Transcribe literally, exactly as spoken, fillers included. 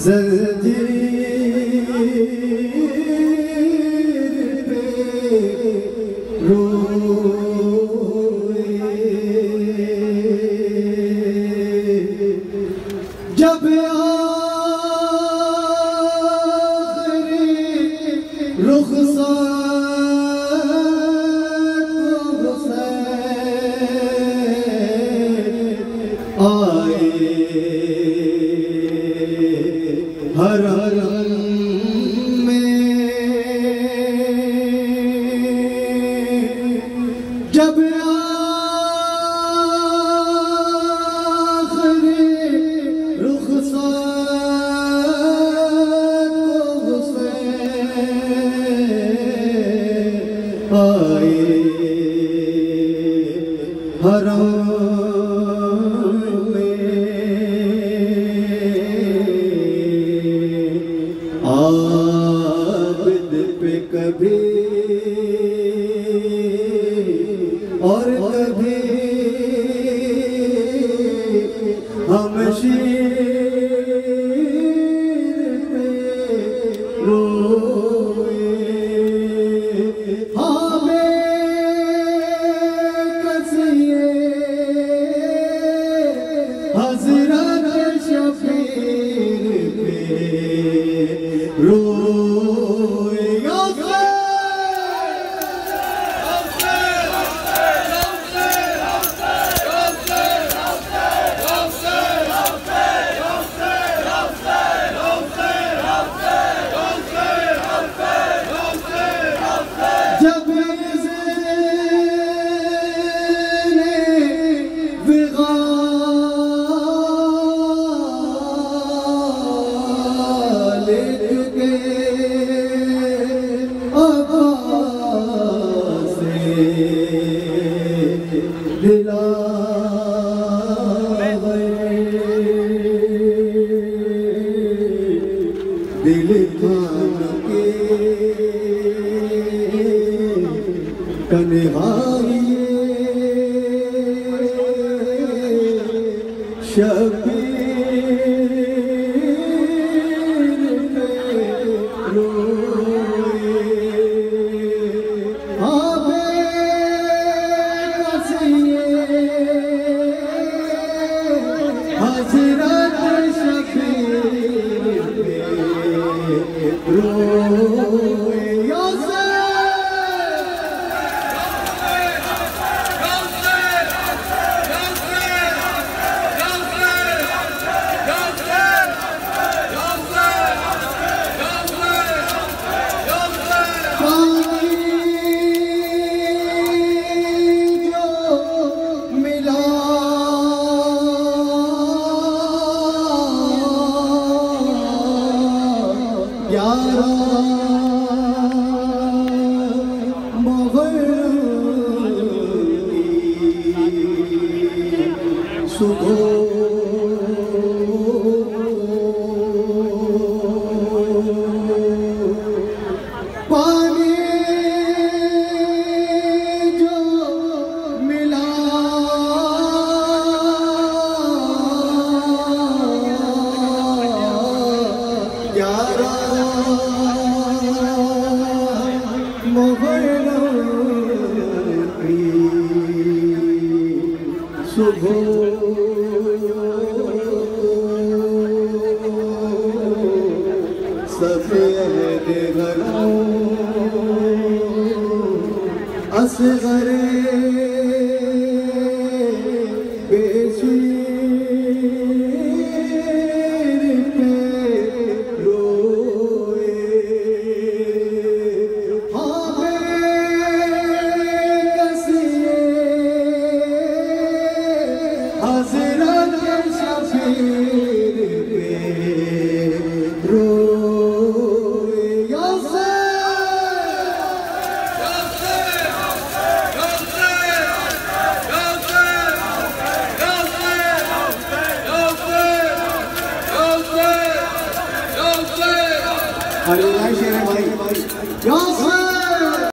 जंजीर पे रोए जब आखिरी रुखसात को हुसैन आए हर हर में जब आखिरी रुखसात को हुसैन आए हरम आबिद पे कभी और कभी हम शीर पे रोए हमें कसिए हज़रत शफीर पे रोए जब दिला दिल थाम के तन्हाई शबीर पे रोए हज़रत शफीर पे रोए यारा सुबह पानी जो मिला यारा सुबह सफेद घरों असगरे बेशीर पे रोए हज़रत शफीर पे रोए अरे भाई शेर भाई भाई